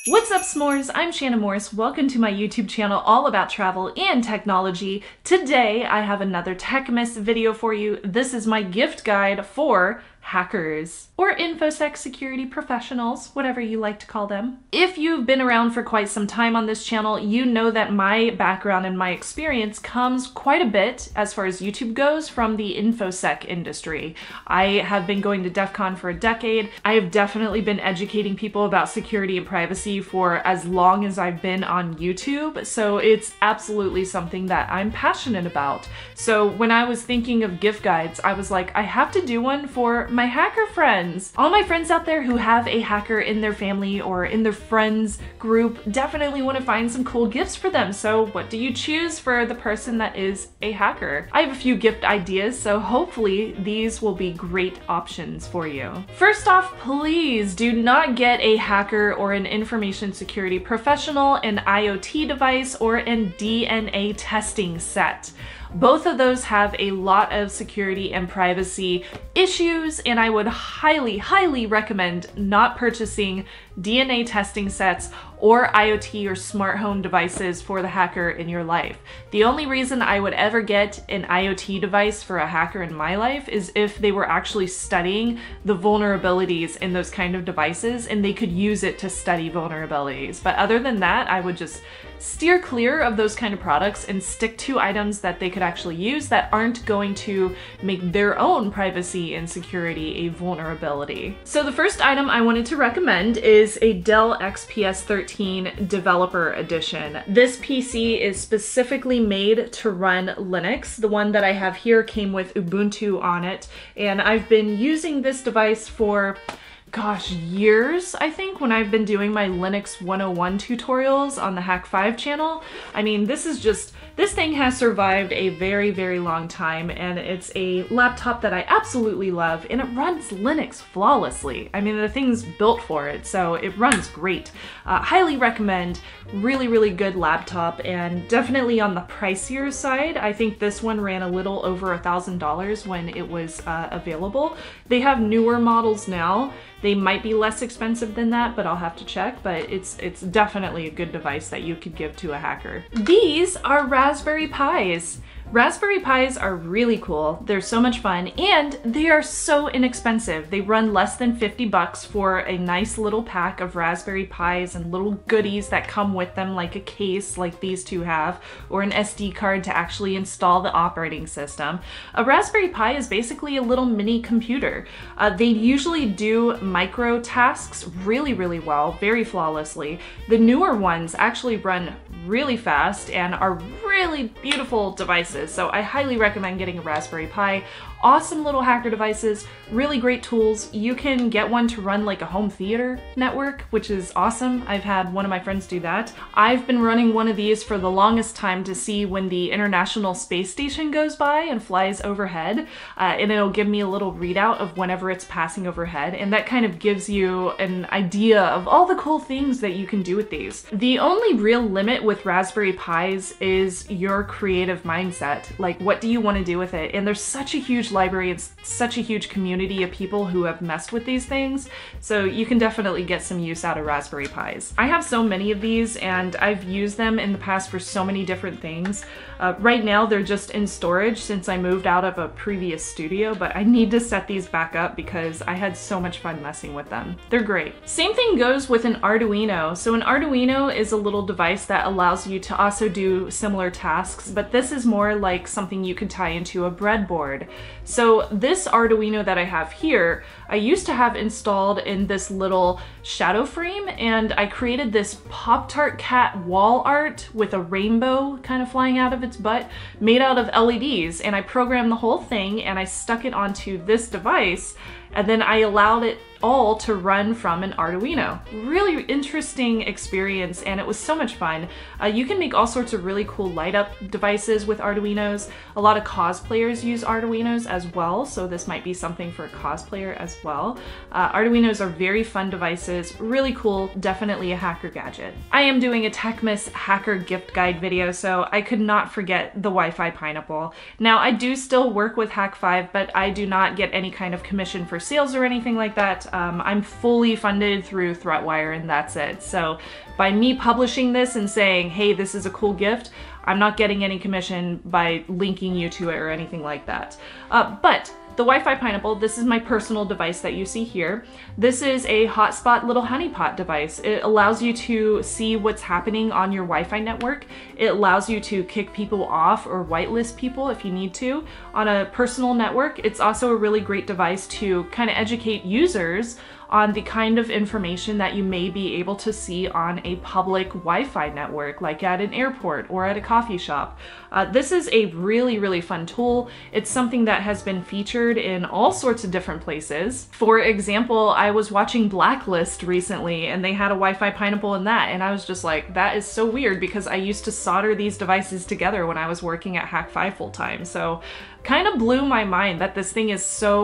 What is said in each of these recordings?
What's up, s'mores? I'm Shannon Morse. Welcome to my YouTube channel all about travel and technology. Today I have another Techmas video for you. This is my gift guide for hackers or InfoSec security professionals, whatever you like to call them. If you've been around for quite some time on this channel, you know that my background and my experience comes quite a bit as far as YouTube goes from the InfoSec industry. I have been going to DEF CON for a decade. I have definitely been educating people about security and privacy for as long as I've been on YouTube, so it's absolutely something that I'm passionate about. So when I was thinking of gift guides, I was like, I have to do one for my hacker friends. All my friends out there who have a hacker in their family or in their friends group definitely want to find some cool gifts for them. So what do you choose for the person that is a hacker? I have a few gift ideas, so hopefully these will be great options for you. First off, please do not get a hacker or an information security professional, an IoT device, or a DNA testing set. Both of those have a lot of security and privacy issues, and I would highly recommend not purchasing DNA testing sets or IoT or smart home devices for the hacker in your life. The only reason I would ever get an IoT device for a hacker in my life is if they were actually studying the vulnerabilities in those kind of devices and they could use it to study vulnerabilities. But other than that, I would just steer clear of those kind of products and stick to items that they could actually use that aren't going to make their own privacy and security a vulnerability. So the first item I wanted to recommend is a Dell XPS 13 Developer Edition. This PC is specifically made to run Linux. The one that I have here came with Ubuntu on it, and I've been using this device for gosh, years, I think, when I've been doing my Linux 101 tutorials on the Hack5 channel. I mean, this thing has survived a very long time, and it's a laptop that I absolutely love, and it runs Linux flawlessly. I mean, the thing's built for it, so it runs great. Highly recommend. Really good laptop, and definitely on the pricier side. I think this one ran a little over $1,000 when it was available. They have newer models now. They might be less expensive than that, but I'll have to check, but it's definitely a good device that you could give to a hacker. These are Rasberry Pis. Raspberry Pis are really cool. They're so much fun, and they are so inexpensive. They run less than 50 bucks for a nice little pack of Raspberry Pis and little goodies that come with them, like a case like these two have, or an SD card to actually install the operating system. A Raspberry Pi is basically a little mini computer. They usually do micro tasks really well, very flawlessly. The newer ones actually run really fast and are really beautiful devices, so I highly recommend getting a Raspberry Pi. Awesome little hacker devices, really great tools. You can get one to run like a home theater network, which is awesome. I've had one of my friends do that. I've been running one of these for the longest time to see when the International Space Station goes by and flies overhead, and it'll give me a little readout of whenever it's passing overhead, and that kind of gives you an idea of all the cool things that you can do with these. The only real limit with Raspberry Pis is your creative mindset. Like, what do you want to do with it? And there's such a huge library and such a huge community of people who have messed with these things, so you can definitely get some use out of Raspberry Pis. I have so many of these, and I've used them in the past for so many different things. Right now they're just in storage since I moved out of a previous studio, but I need to set these back up because I had so much fun messing with them. They're great. Same thing goes with an Arduino. So an Arduino is a little device that allows you to also do similar tasks, but this is more like something you could tie into a breadboard. So this Arduino that I have here, I used to have installed in this little shadow frame, and I created this Pop-Tart cat wall art with a rainbow kind of flying out of its butt made out of LEDs, and I programmed the whole thing and I stuck it onto this device, and then I allowed it all to run from an Arduino. Really interesting experience, and it was so much fun. You can make all sorts of really cool light up devices with Arduinos. A lot of cosplayers use Arduinos as well, so this might be something for a cosplayer as well. Arduinos are very fun devices, really cool, definitely a hacker gadget. I am doing a Techmas hacker gift guide video, so I could not forget the Wi-Fi Pineapple. Now, I do still work with Hack5, but I do not get any kind of commission for sales or anything like that. I'm fully funded through Threatwire and that's it. So by me publishing this and saying, hey, this is a cool gift, I'm not getting any commission by linking you to it or anything like that. But the Wi-Fi Pineapple, this is my personal device that you see here. This is a hotspot little honeypot device. It allows you to see what's happening on your Wi-Fi network. It allows you to kick people off or whitelist people if you need to on a personal network. It's also a really great device to kind of educate users on the kind of information that you may be able to see on a public Wi-Fi network, like at an airport or at a coffee shop. This is a really, really fun tool. It's something that has been featured in all sorts of different places. For example, I was watching Blacklist recently and they had a Wi-Fi Pineapple in that, and I was just like, that is so weird because I used to solder these devices together when I was working at Hack5 full time. So kind of blew my mind that this thing is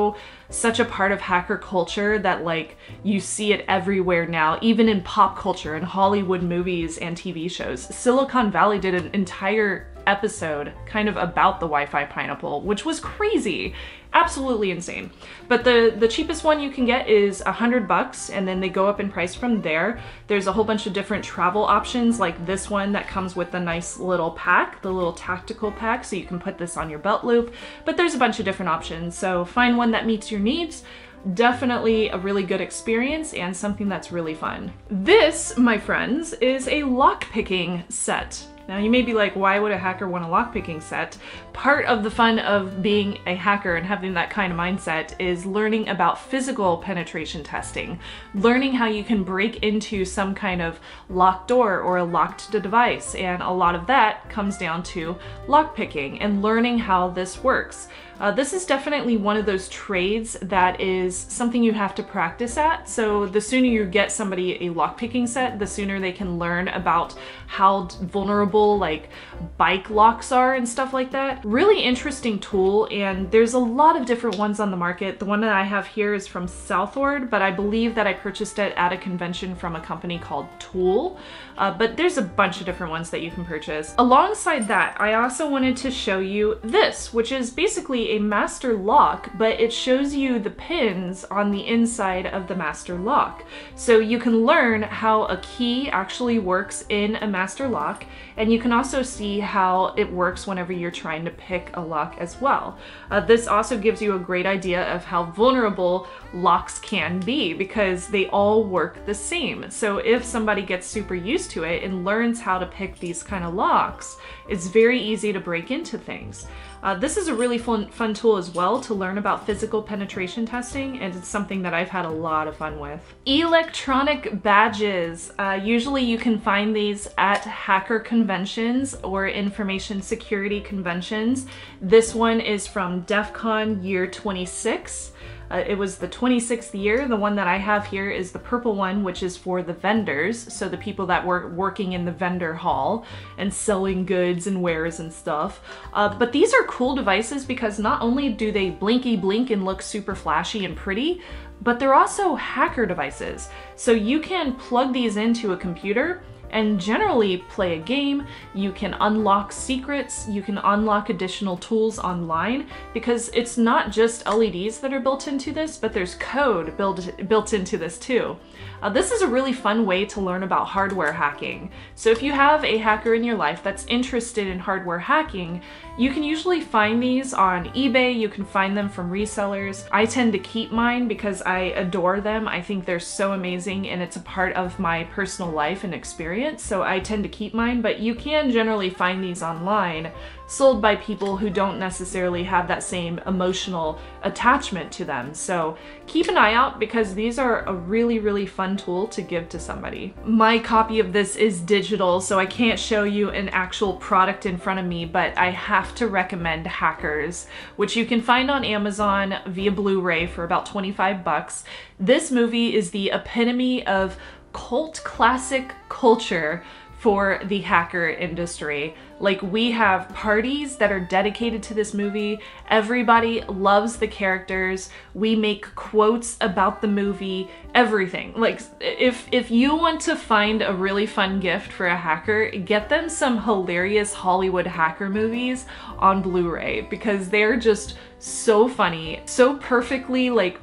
such a part of hacker culture that like you see it everywhere now, even in pop culture and Hollywood movies and TV shows. Silicon Valley did an entire episode kind of about the Wi-Fi Pineapple, which was crazy. Absolutely insane. But the cheapest one you can get is $100, and then they go up in price from there. There's a whole bunch of different travel options, like this one that comes with a nice little pack, the little tactical pack, so you can put this on your belt loop. But there's a bunch of different options, so find one that meets your needs. Definitely a really good experience and something that's really fun. This, my friends, is a lockpicking set. Now you may be like, why would a hacker want a lockpicking set? Part of the fun of being a hacker and having that kind of mindset is learning about physical penetration testing, learning how you can break into some kind of locked door or a locked device, and a lot of that comes down to lockpicking and learning how this works. This is definitely one of those trades that is something you have to practice at. So the sooner you get somebody a lockpicking set, the sooner they can learn about how vulnerable like bike locks are and stuff like that. Really interesting tool, and there's a lot of different ones on the market. The one that I have here is from Southward, but I believe that I purchased it at a convention from a company called Tool. But there's a bunch of different ones that you can purchase. Alongside that, I also wanted to show you this, which is basically a master lock, but it shows you the pins on the inside of the master lock. So you can learn how a key actually works in a master lock, and you can also see how it works whenever you're trying to pick a lock as well. This also gives you a great idea of how vulnerable locks can be because they all work the same. So if somebody gets super used to it and learns how to pick these kind of locks, it's very easy to break into things. This is a really fun tool as well to learn about physical penetration testing, and it's something that I've had a lot of fun with. Electronic badges. Usually you can find these at hacker conventions or information security conventions. This one is from DEF CON year 26. It was the 26th year. The one that I have here is the purple one, which is for the vendors, so the people that were working in the vendor hall and selling goods and wares and stuff. But these are cool devices because not only do they blinky blink and look super flashy and pretty, but they're also hacker devices. So you can plug these into a computer and generally play a game. You can unlock secrets, you can unlock additional tools online, because it's not just LEDs that are built into this, but there's code built into this too. This is a really fun way to learn about hardware hacking. So if you have a hacker in your life that's interested in hardware hacking, you can usually find these on eBay, you can find them from resellers. I tend to keep mine because I adore them. I think they're so amazing and it's a part of my personal life and experience, so I tend to keep mine, but you can generally find these online sold by people who don't necessarily have that same emotional attachment to them. So keep an eye out because these are a really, really fun tool to give to somebody. My copy of this is digital, so I can't show you an actual product in front of me, but I have to recommend Hackers, which you can find on Amazon via Blu-ray for about 25 bucks. This movie is the epitome of cult classic culture for the hacker industry. Like, we have parties that are dedicated to this movie. Everybody loves the characters. We make quotes about the movie, everything. Like, if you want to find a really fun gift for a hacker, get them some hilarious Hollywood hacker movies on Blu-ray because they're just so funny, so perfectly like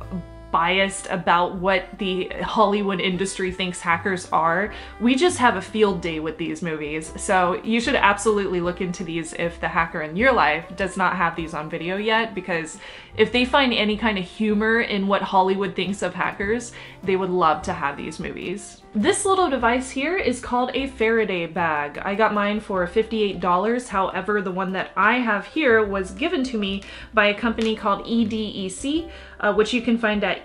biased about what the Hollywood industry thinks hackers are. We just have a field day with these movies, so you should absolutely look into these if the hacker in your life does not have these on video yet, because if they find any kind of humor in what Hollywood thinks of hackers, they would love to have these movies. This little device here is called a Faraday Bag. I got mine for $58. However, the one that I have here was given to me by a company called EDEC, which you can find at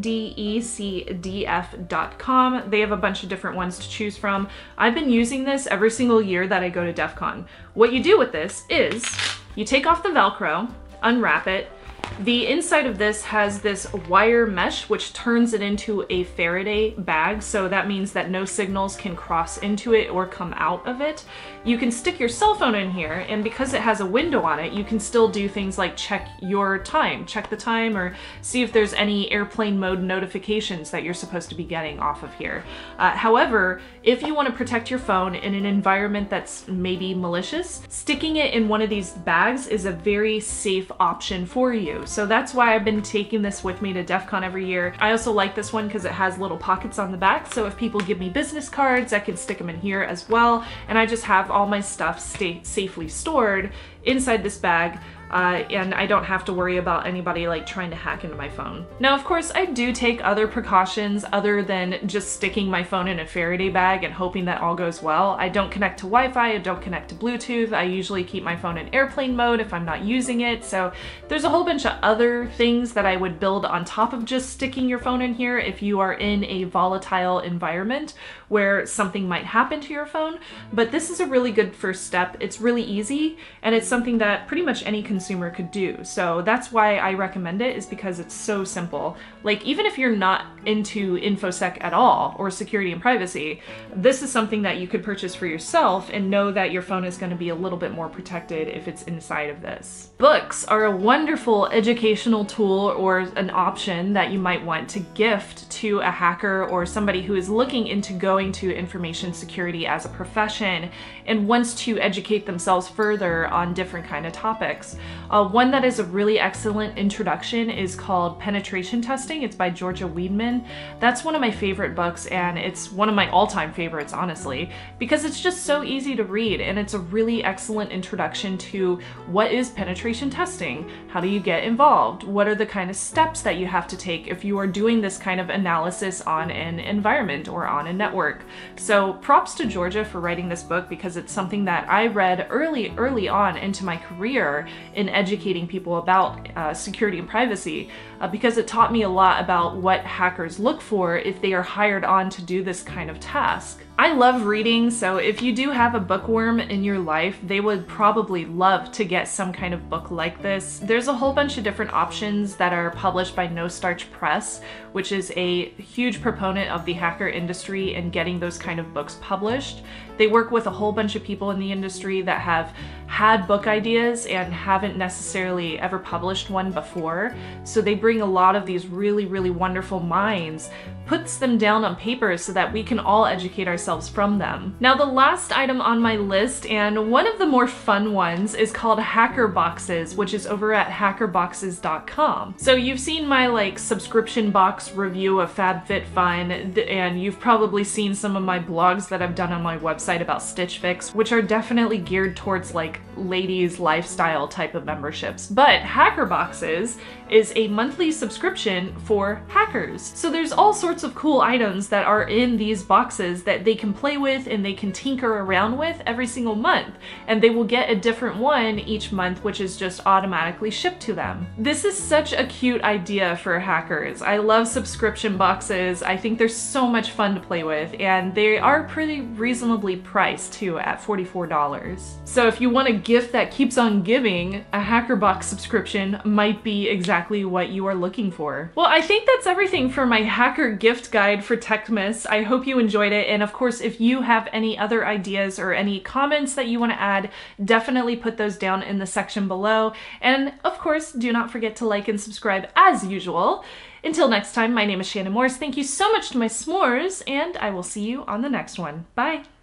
edecdf.com. They have a bunch of different ones to choose from. I've been using this every single year that I go to DEF CON. What you do with this is you take off the Velcro, unwrap it. The inside of this has this wire mesh which turns it into a Faraday bag, so that means that no signals can cross into it or come out of it. You can stick your cell phone in here, and because it has a window on it, you can still do things like check your time, check the time, or see if there's any airplane mode notifications that you're supposed to be getting off of here. However, if you want to protect your phone in an environment that's maybe malicious, sticking it in one of these bags is a very safe option for you. So that's why I've been taking this with me to DEF CON every year. I also like this one because it has little pockets on the back, so if people give me business cards, I can stick them in here as well, and I just have all my stuff stay safely stored inside this bag. And I don't have to worry about anybody like trying to hack into my phone. Now, of course, I do take other precautions other than just sticking my phone in a Faraday bag and hoping that all goes well. I don't connect to Wi-Fi, I don't connect to Bluetooth. I usually keep my phone in airplane mode if I'm not using it. So there's a whole bunch of other things that I would build on top of just sticking your phone in here if you are in a volatile environment where something might happen to your phone. But this is a really good first step. It's really easy, and it's something that pretty much any consumer could do. So that's why I recommend it, is because it's so simple. Like, even if you're not into InfoSec at all or security and privacy, this is something that you could purchase for yourself and know that your phone is going to be a little bit more protected if it's inside of this. Books are a wonderful educational tool or an option that you might want to gift to a hacker or somebody who is looking into going to information security as a profession and wants to educate themselves further on different kind of topics. One that is a really excellent introduction is called Penetration Testing. It's by Georgia Weidman. That's one of my favorite books, and it's one of my all-time favorites, honestly, because it's just so easy to read, and it's a really excellent introduction to what is penetration testing, how do you get involved, what are the kind of steps that you have to take if you are doing this kind of analysis on an environment or on a network. So props to Georgia for writing this book, because it's something that I read early on into my career in educating people about security and privacy, because it taught me a lot about what hackers look for if they are hired on to do this kind of task. I love reading, so if you do have a bookworm in your life, they would probably love to get some kind of book like this. There's a whole bunch of different options that are published by No Starch Press, which is a huge proponent of the hacker industry and getting those kind of books published. They work with a whole bunch of people in the industry that have had book ideas and haven't necessarily ever published one before. So they bring a lot of these really wonderful minds, puts them down on paper so that we can all educate ourselves from them. Now, the last item on my list, and one of the more fun ones, is called Hackerboxes, which is over at hackerboxes.com. So you've seen my subscription box review of FabFitFun, and you've probably seen some of my blogs that I've done on my website about Stitch Fix, which are definitely geared towards ladies lifestyle type of memberships. But Hackerboxes is a monthly subscription for hackers. So there's all sorts of cool items that are in these boxes that they can play with and they can tinker around with every single month, and they will get a different one each month, which is just automatically shipped to them. This is such a cute idea for hackers. I love subscription boxes. I think they're so much fun to play with, and they are pretty reasonably priced too, at $44. So if you want a gift that keeps on giving, a Hackerbox subscription might be exactly what you are looking for. Well, I think that's everything for my hacker gift guide for Techmas. I hope you enjoyed it, and of course, if you have any other ideas or any comments that you want to add, definitely put those down in the section below. And of course, do not forget to like and subscribe as usual. Until next time, my name is Shannon Morse. Thank you so much to my s'mores, and I will see you on the next one. Bye!